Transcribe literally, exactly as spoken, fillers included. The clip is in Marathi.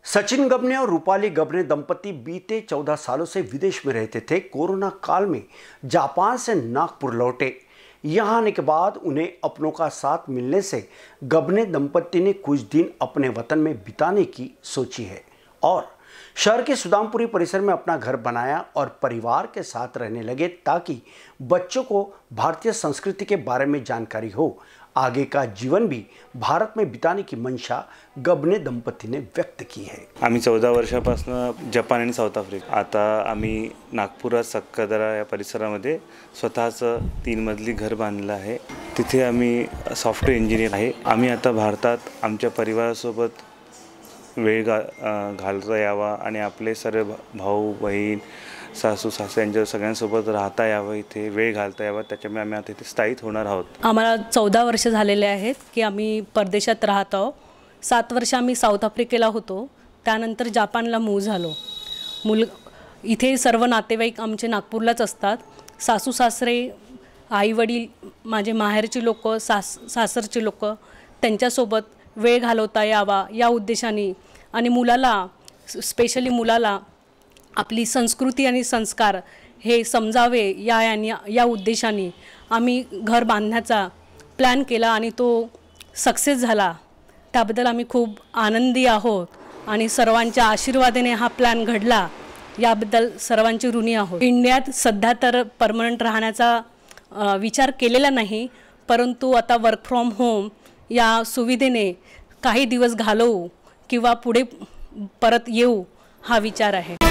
सचिन गबने और रूपाली गबने दंपति बीते चौदह सालों से विदेश में रहते थे। कोरोना काल में जापान से नागपुर लौटे। यहाँ आने के बाद उन्हें अपनों का साथ मिलने से गबने दंपति ने कुछ दिन अपने वतन में बिताने की सोची है और शहर के सुदामपुरी परिसर में अपना घर बनाया और परिवार के साथ रहने लगे ताकि बच्चों को भारतीय संस्कृति के बारे में जानकारी हो। आगे का जीवन भी भारत में बिताने की मंशा गबने दंपती ने व्यक्त की है। आम्ही चौदा वर्षापासून जपान आणि साऊथ आफ्रिका, आता आम्ही नागपुरात सक्कादरा या परिसरामध्ये स्वतःचं तीन मजली घर बांधलं आहे। तिथे आम्ही सॉफ्टवेअर इंजिनियर आहे। आम्ही आता भारतात आमच्या परिवारासोबत वेळ घालता यावा आणि आपले सर्व भाऊ बहीण सासू सासरे यांच्या सगळ्यांसोबत राहता यावं, इथे वेळ घालता यावा, त्याच्यामुळे आम्ही आता इथे स्थायिक होणार आहोत। आम्हाला चौदा वर्ष झालेले आहेत की आम्ही परदेशात राहत आहोत। सात वर्ष आम्ही साऊथ आफ्रिकेला होतो, त्यानंतर जापानला मूव झालो। मुल इथे सर्व नातेवाईक आमचे नागपूरलाच असतात। सासू सासरे, आई वडील, माझे माहेरची लोक, सास सासरची लोक, त्यांच्यासोबत वेळ घालवता यावा या उद्देशाने आणि मुलाला स्पेशली मुलाला आपली संस्कृती आणि संस्कार हे समजावे या या उद्देशाने आम्ही घर बांधण्याचा प्लॅन केला आणि तो सक्सेस झाला। त्याबद्दल आम्ही खूप आनंदी आहोत आणि सर्वांच्या आशीर्वादाने हा प्लॅन घडला, याबद्दल सर्वांची ऋणी आहोत। इंडियात सध्या तर परमनंट राहण्याचा विचार केलेला नाही, परंतु आता वर्क फ्रॉम होम या सुविधेने काही दिवस घालवू किंवा पुढे परत येऊ हा विचार आहे।